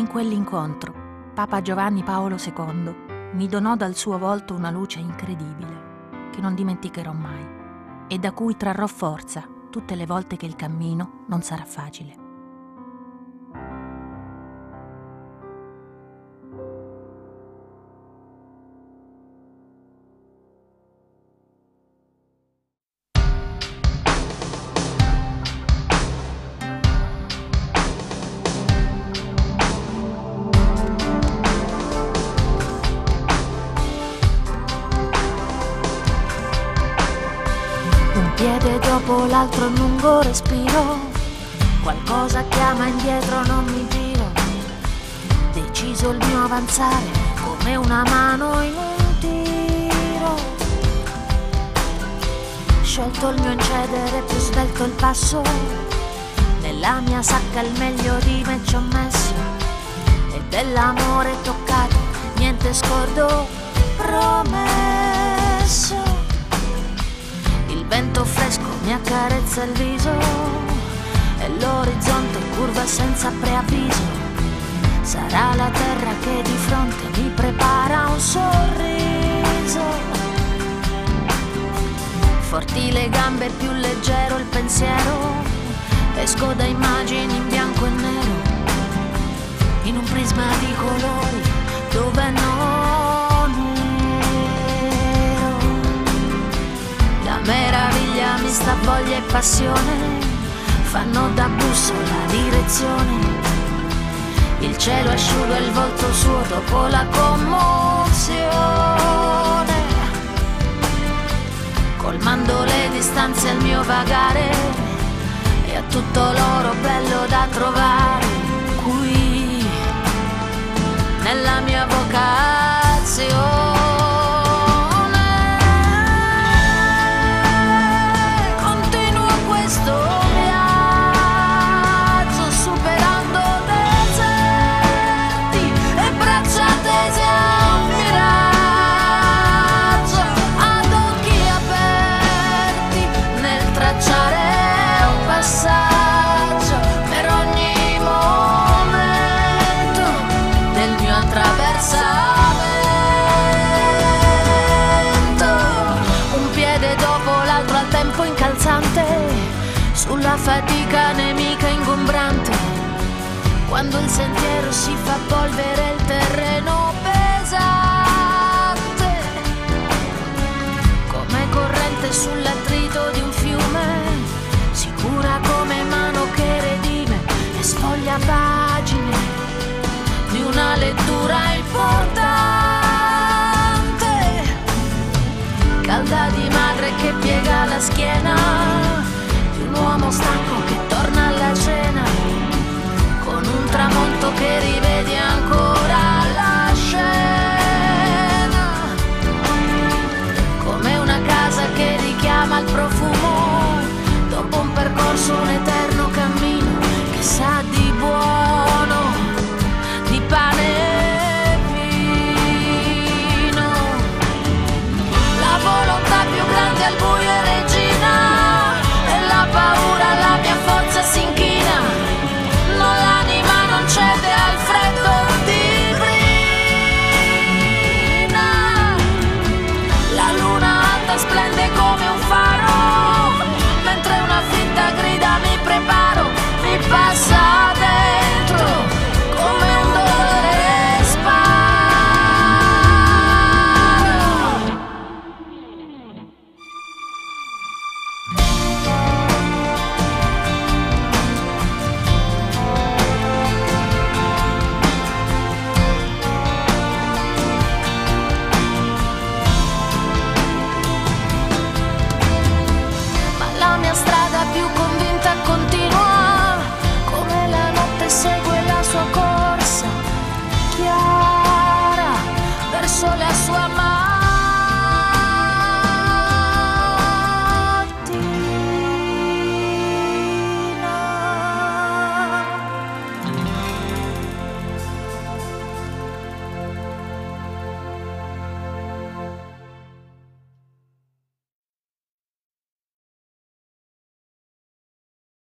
quell'incontro, Papa Giovanni Paolo II mi donò dal suo volto una luce incredibile, che non dimenticherò mai, e da cui trarrò forza tutte le volte che il cammino non sarà facile. Piede dopo l'altro, un lungo respiro, qualcosa chiama indietro, non mi giro. Deciso il mio avanzare come una mano in un tiro. Sciolto il mio incedere, più svelto il passo. Nella mia sacca il meglio di me ci ho messo. E dell'amore toccato niente scordo, promesso. Il vento fresco mi accarezza il viso e l'orizzonte curva senza preavviso. Sarà la terra che di fronte mi prepara un sorriso. Forti le gambe, più leggero il pensiero. Esco da immagini in bianco e nero, in un prisma di colori dove non meraviglia mista, voglia e passione fanno da bussola direzione. Il cielo asciuga il volto suo dopo la commozione, colmando le distanze al mio vagare e a tutto l'oro bello da trovare qui nella mia vocazione. Sulla fatica nemica ingombrante, quando il sentiero si fa polvere, il terreno pesante, come corrente sull'attrito di un fiume, sicura come mano che redime e sfoglia pagine di una lettura importante, calda di madre che piega la schiena, un uomo stanco che